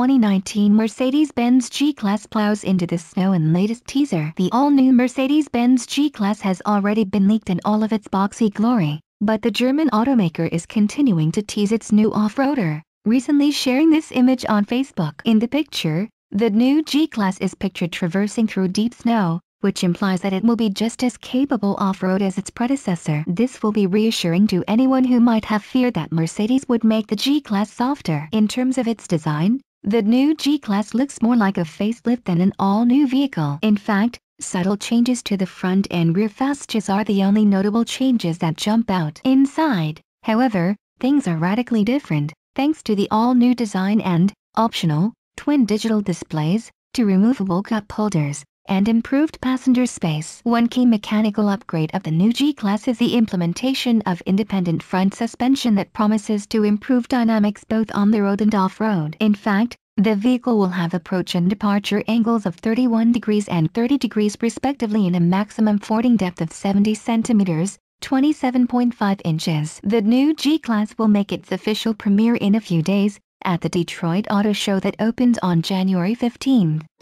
2019 Mercedes-Benz G-Class plows into the snow in latest teaser. The all-new Mercedes-Benz G-Class has already been leaked in all of its boxy glory, but the German automaker is continuing to tease its new off-roader, recently sharing this image on Facebook. In the picture, the new G-Class is pictured traversing through deep snow, which implies that it will be just as capable off-road as its predecessor. This will be reassuring to anyone who might have feared that Mercedes would make the G-Class softer. In terms of its design, the new G-Class looks more like a facelift than an all-new vehicle. In fact, subtle changes to the front and rear fascias are the only notable changes that jump out. Inside, however, things are radically different, thanks to the all-new design and, optional, twin digital displays, two removable cup holders, and improved passenger space. One key mechanical upgrade of the new G-Class is the implementation of independent front suspension that promises to improve dynamics both on the road and off-road. In fact, the vehicle will have approach and departure angles of 31 degrees and 30 degrees respectively in a maximum fording depth of 70 centimeters, 27.5 inches. The new G-Class will make its official premiere in a few days, at the Detroit Auto Show that opens on January 15.